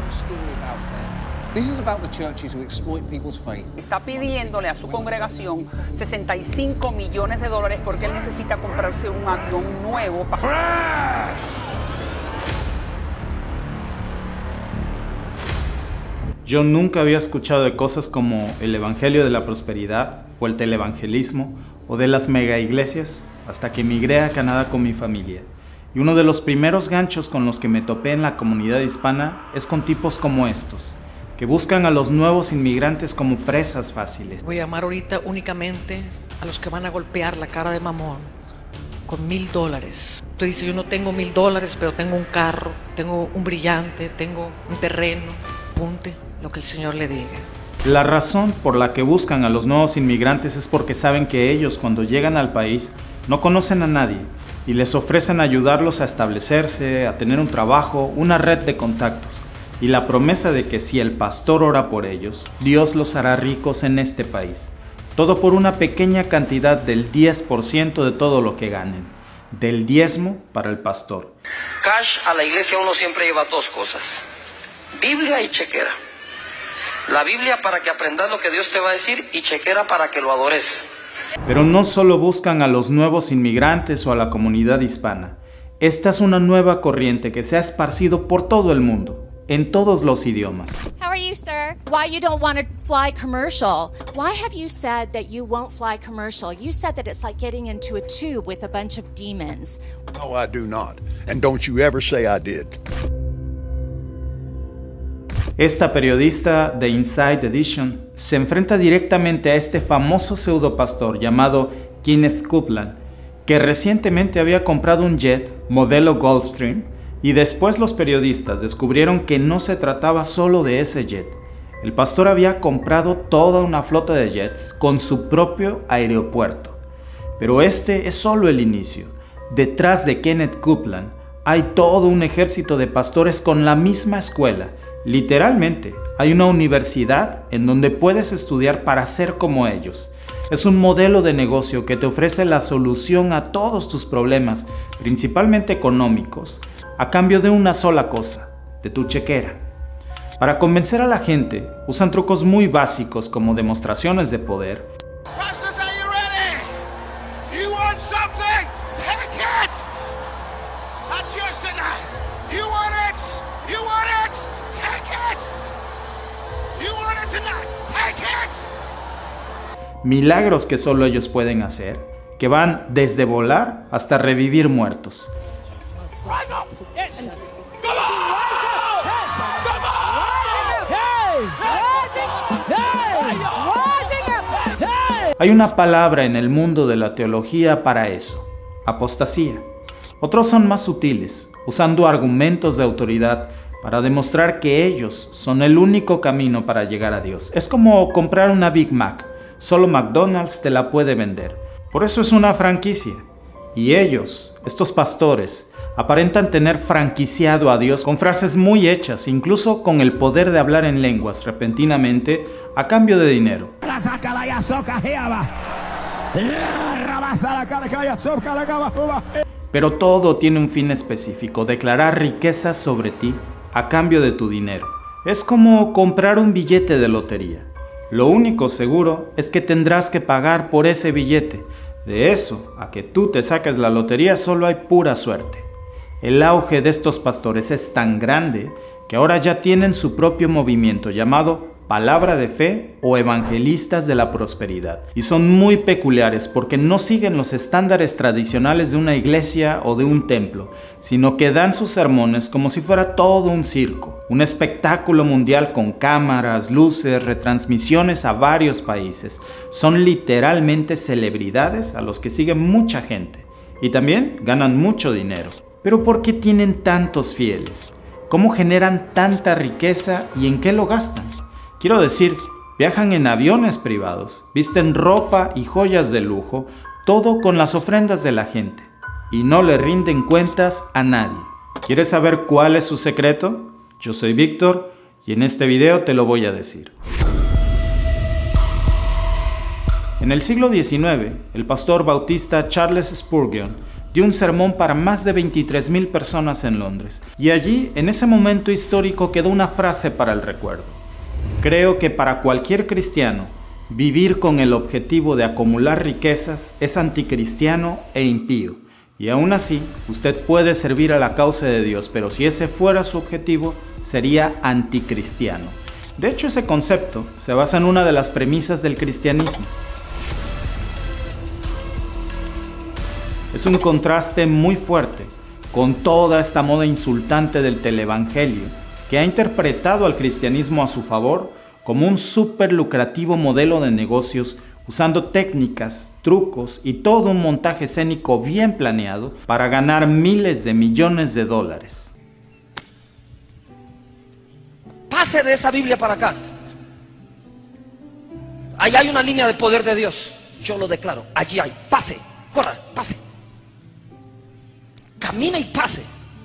Está pidiéndole a su congregación $65 millones porque él necesita comprarse un avión nuevo para... Yo nunca había escuchado de cosas como el Evangelio de la Prosperidad o el televangelismo o de las mega iglesias hasta que emigré a Canadá con mi familia. Y uno de los primeros ganchos con los que me topé en la comunidad hispana es con tipos como estos, que buscan a los nuevos inmigrantes como presas fáciles. Voy a llamar ahorita únicamente a los que van a golpear la cara de mamón con $1000. Usted dice, yo no tengo $1000, pero tengo un carro, tengo un brillante, tengo un terreno. Apunte lo que el Señor le diga. La razón por la que buscan a los nuevos inmigrantes es porque saben que ellos, cuando llegan al país, no conocen a nadie y les ofrecen ayudarlos a establecerse, a tener un trabajo, una red de contactos y la promesa de que si el pastor ora por ellos, Dios los hará ricos en este país. Todo por una pequeña cantidad del 10% de todo lo que ganen, del diezmo para el pastor. Cash a la iglesia uno siempre lleva dos cosas: Biblia y chequera. La Biblia para que aprendas lo que Dios te va a decir y chequera para que lo adores. Pero no solo buscan a los nuevos inmigrantes o a la comunidad hispana. Esta es una nueva corriente que se ha esparcido por todo el mundo, en todos los idiomas. How are you, sir? Why you don't want to fly commercial? Why have you said that you won't fly commercial? You said that it's like getting into a tube with a bunch of demons. No, I do not. And don't you ever say I did. Esta periodista de Inside Edition se enfrenta directamente a este famoso pseudopastor llamado Kenneth Copeland, que recientemente había comprado un jet modelo Gulfstream y después los periodistas descubrieron que no se trataba solo de ese jet. El pastor había comprado toda una flota de jets con su propio aeropuerto. Pero este es solo el inicio. Detrás de Kenneth Copeland hay todo un ejército de pastores con la misma escuela. Literalmente, hay una universidad en donde puedes estudiar para ser como ellos. Es un modelo de negocio que te ofrece la solución a todos tus problemas, principalmente económicos, a cambio de una sola cosa, de tu chequera. Para convencer a la gente, usan trucos muy básicos como demostraciones de poder. Milagros que solo ellos pueden hacer, que van desde volar hasta revivir muertos. Hay una palabra en el mundo de la teología para eso: apostasía. Otros son más sutiles, usando argumentos de autoridad para demostrar que ellos son el único camino para llegar a Dios. Es como comprar una Big Mac. Solo McDonald's te la puede vender. Por eso es una franquicia. Y ellos, estos pastores, aparentan tener franquiciado a Dios con frases muy hechas, incluso con el poder de hablar en lenguas repentinamente a cambio de dinero. Pero todo tiene un fin específico: declarar riquezas sobre ti a cambio de tu dinero. Es como comprar un billete de lotería. Lo único seguro es que tendrás que pagar por ese billete. De eso a que tú te saques la lotería solo hay pura suerte. El auge de estos pastores es tan grande que ahora ya tienen su propio movimiento llamado Palabra de Fe o Evangelistas de la Prosperidad. Y son muy peculiares porque no siguen los estándares tradicionales de una iglesia o de un templo, sino que dan sus sermones como si fuera todo un circo, un espectáculo mundial con cámaras, luces, retransmisiones a varios países. Son literalmente celebridades a los que sigue mucha gente y también ganan mucho dinero. Pero ¿por qué tienen tantos fieles? ¿Cómo generan tanta riqueza y en qué lo gastan? Quiero decir, viajan en aviones privados, visten ropa y joyas de lujo, todo con las ofrendas de la gente, y no le rinden cuentas a nadie. ¿Quieres saber cuál es su secreto? Yo soy Víctor y en este video te lo voy a decir. En el siglo XIX, el pastor bautista Charles Spurgeon dio un sermón para más de 23,000 personas en Londres. Y allí, en ese momento histórico, quedó una frase para el recuerdo. Creo que para cualquier cristiano, vivir con el objetivo de acumular riquezas es anticristiano e impío. Y aún así, usted puede servir a la causa de Dios, pero si ese fuera su objetivo, sería anticristiano. De hecho, ese concepto se basa en una de las premisas del cristianismo. Es un contraste muy fuerte con toda esta moda insultante del televangelio que ha interpretado al cristianismo a su favor como un súper lucrativo modelo de negocios usando técnicas, trucos y todo un montaje escénico bien planeado para ganar miles de millones de dólares. Pase de esa Biblia para acá. Ahí hay una línea de poder de Dios. Yo lo declaro. Allí hay. Pase. Corra. Pase. Camina y pase.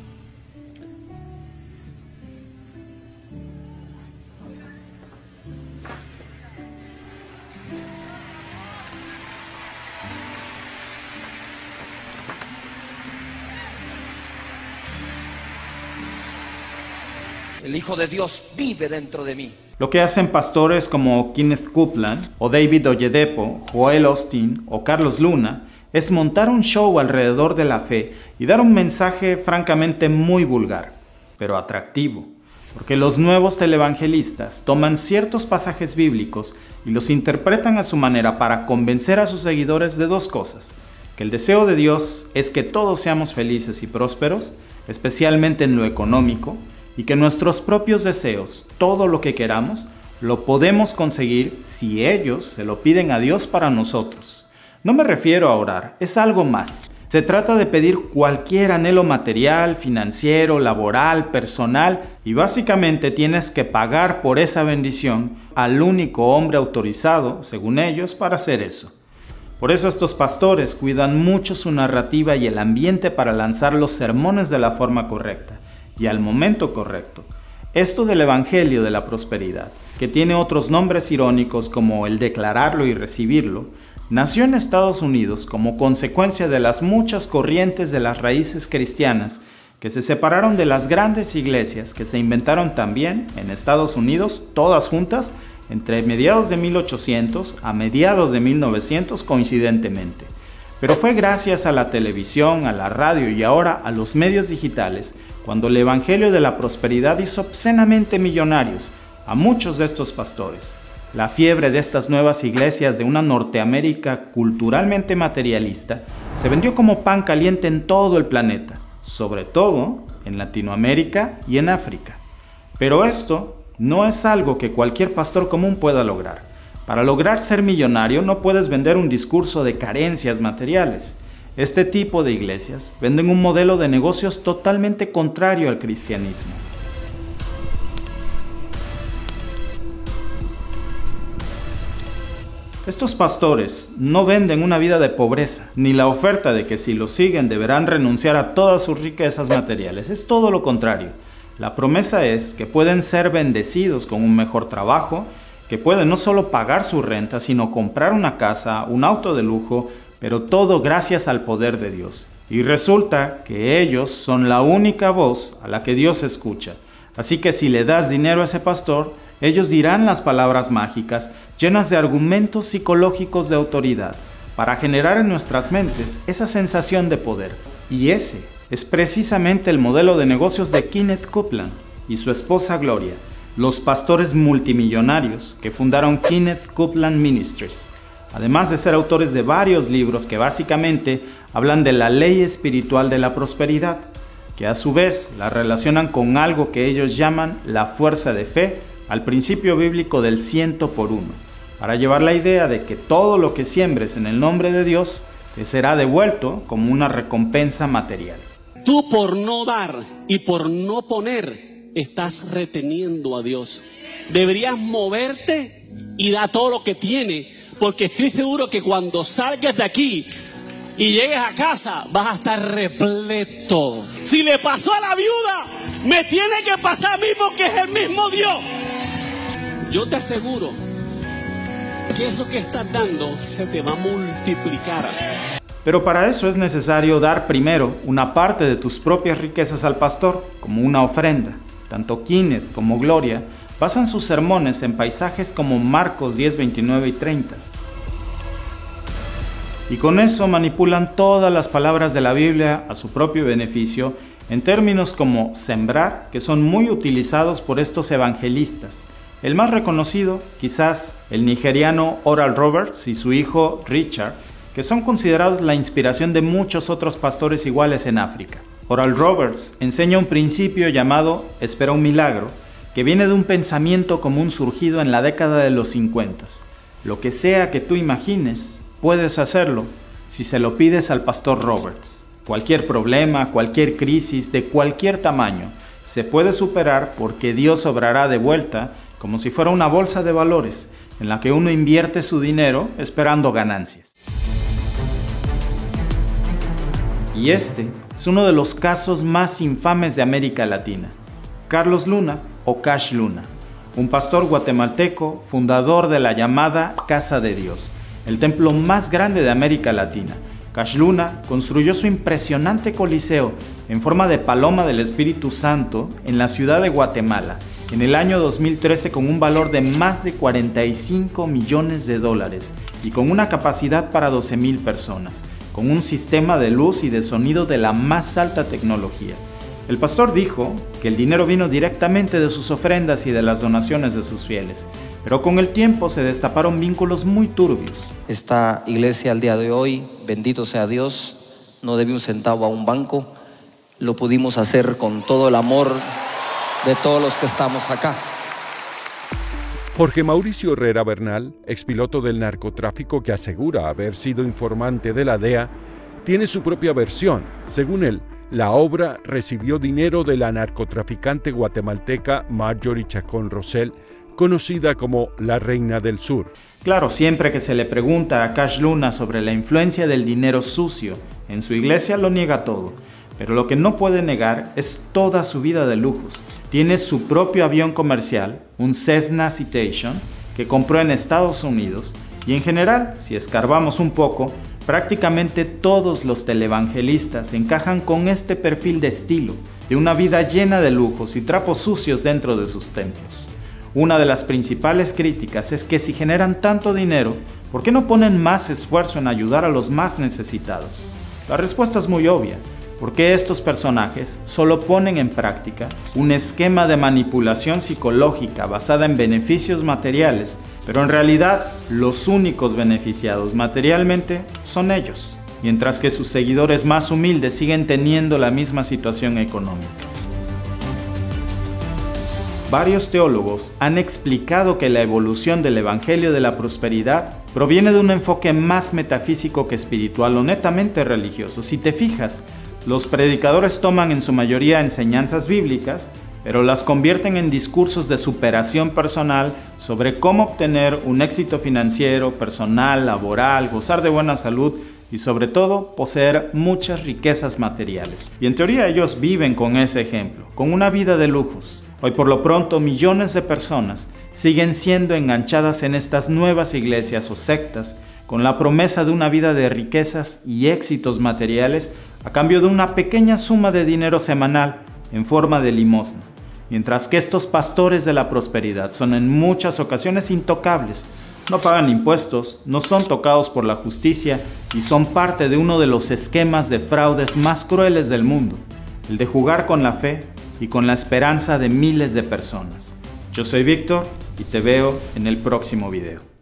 El Hijo de Dios vive dentro de mí. Lo que hacen pastores como Kenneth Copeland, o David Oyedepo, Joel Osteen o Carlos Luna es montar un show alrededor de la fe y dar un mensaje francamente muy vulgar, pero atractivo, porque los nuevos televangelistas toman ciertos pasajes bíblicos y los interpretan a su manera para convencer a sus seguidores de dos cosas: que el deseo de Dios es que todos seamos felices y prósperos, especialmente en lo económico, y que nuestros propios deseos, todo lo que queramos, lo podemos conseguir si ellos se lo piden a Dios para nosotros. No me refiero a orar, es algo más. Se trata de pedir cualquier anhelo material, financiero, laboral, personal, y básicamente tienes que pagar por esa bendición al único hombre autorizado, según ellos, para hacer eso. Por eso estos pastores cuidan mucho su narrativa y el ambiente para lanzar los sermones de la forma correcta y al momento correcto. Esto del Evangelio de la Prosperidad, que tiene otros nombres irónicos como el declararlo y recibirlo, nació en Estados Unidos como consecuencia de las muchas corrientes de las raíces cristianas que se separaron de las grandes iglesias que se inventaron también en Estados Unidos, todas juntas, entre mediados de 1800 a mediados de 1900 coincidentemente. Pero fue gracias a la televisión, a la radio y ahora a los medios digitales cuando el Evangelio de la Prosperidad hizo obscenamente millonarios a muchos de estos pastores. La fiebre de estas nuevas iglesias de una Norteamérica culturalmente materialista se vendió como pan caliente en todo el planeta, sobre todo en Latinoamérica y en África. Pero esto no es algo que cualquier pastor común pueda lograr. Para lograr ser millonario no puedes vender un discurso de carencias materiales. Este tipo de iglesias venden un modelo de negocios totalmente contrario al cristianismo. Estos pastores no venden una vida de pobreza, ni la oferta de que si los siguen deberán renunciar a todas sus riquezas materiales. Es todo lo contrario. La promesa es que pueden ser bendecidos con un mejor trabajo, que pueden no solo pagar su renta, sino comprar una casa, un auto de lujo, pero todo gracias al poder de Dios. Y resulta que ellos son la única voz a la que Dios escucha. Así que si le das dinero a ese pastor, ellos dirán las palabras mágicas llenas de argumentos psicológicos de autoridad para generar en nuestras mentes esa sensación de poder. Y ese es precisamente el modelo de negocios de Kenneth Copeland y su esposa Gloria, los pastores multimillonarios que fundaron Kenneth Copeland Ministries, además de ser autores de varios libros que básicamente hablan de la ley espiritual de la prosperidad, que a su vez la relacionan con algo que ellos llaman la fuerza de fe al principio bíblico del 100 por 1, para llevar la idea de que todo lo que siembres en el nombre de Dios te será devuelto como una recompensa material. Tú por no dar y por no poner estás reteniendo a Dios. Deberías moverte y dar todo lo que tienes, porque estoy seguro que cuando salgas de aquí y llegues a casa vas a estar repleto. Si le pasó a la viuda, me tiene que pasar a mí porque es el mismo Dios. Yo te aseguro que eso que estás dando se te va a multiplicar. Pero para eso es necesario dar primero una parte de tus propias riquezas al pastor, como una ofrenda. Tanto Kenneth como Gloria basan sus sermones en pasajes como Marcos 10, 29 y 30. Y con eso manipulan todas las palabras de la Biblia a su propio beneficio en términos como sembrar, que son muy utilizados por estos evangelistas. El más reconocido, quizás el nigeriano Oral Roberts y su hijo Richard, que son considerados la inspiración de muchos otros pastores iguales en África. Oral Roberts enseña un principio llamado espera un milagro, que viene de un pensamiento común surgido en la década de los 50. Lo que sea que tú imagines, puedes hacerlo si se lo pides al pastor Roberts. Cualquier problema, cualquier crisis de cualquier tamaño, se puede superar porque Dios obrará de vuelta como si fuera una bolsa de valores en la que uno invierte su dinero esperando ganancias. Y este es uno de los casos más infames de América Latina. Carlos Luna, o Cash Luna, un pastor guatemalteco, fundador de la llamada Casa de Dios, el templo más grande de América Latina. Cash Luna construyó su impresionante coliseo en forma de paloma del Espíritu Santo en la ciudad de Guatemala en el año 2013 con un valor de más de 45 millones de dólares y con una capacidad para 12,000 personas, con un sistema de luz y de sonido de la más alta tecnología. El pastor dijo que el dinero vino directamente de sus ofrendas y de las donaciones de sus fieles, pero con el tiempo se destaparon vínculos muy turbios. Esta iglesia al día de hoy, bendito sea Dios, no debe un centavo a un banco. Lo pudimos hacer con todo el amor de todos los que estamos acá. Jorge Mauricio Herrera Bernal, expiloto del narcotráfico que asegura haber sido informante de la DEA, tiene su propia versión. Según él, la obra recibió dinero de la narcotraficante guatemalteca Marjorie Chacón Rosell, conocida como la Reina del Sur. Claro, siempre que se le pregunta a Cash Luna sobre la influencia del dinero sucio en su iglesia, lo niega todo. Pero lo que no puede negar es toda su vida de lujos. Tiene su propio avión comercial, un Cessna Citation, que compró en Estados Unidos, y en general, si escarbamos un poco, prácticamente todos los televangelistas encajan con este perfil de estilo, de una vida llena de lujos y trapos sucios dentro de sus templos. Una de las principales críticas es que si generan tanto dinero, ¿por qué no ponen más esfuerzo en ayudar a los más necesitados? La respuesta es muy obvia. Porque estos personajes solo ponen en práctica un esquema de manipulación psicológica basada en beneficios materiales, pero en realidad los únicos beneficiados materialmente son ellos, mientras que sus seguidores más humildes siguen teniendo la misma situación económica. Varios teólogos han explicado que la evolución del Evangelio de la Prosperidad proviene de un enfoque más metafísico que espiritual o netamente religioso. Si te fijas, los predicadores toman en su mayoría enseñanzas bíblicas, pero las convierten en discursos de superación personal sobre cómo obtener un éxito financiero, personal, laboral, gozar de buena salud y sobre todo poseer muchas riquezas materiales. Y en teoría ellos viven con ese ejemplo, con una vida de lujos. Hoy por lo pronto millones de personas siguen siendo enganchadas en estas nuevas iglesias o sectas con la promesa de una vida de riquezas y éxitos materiales a cambio de una pequeña suma de dinero semanal en forma de limosna, mientras que estos pastores de la prosperidad son en muchas ocasiones intocables, no pagan impuestos, no son tocados por la justicia y son parte de uno de los esquemas de fraudes más crueles del mundo, el de jugar con la fe y con la esperanza de miles de personas. Yo soy Víctor y te veo en el próximo video.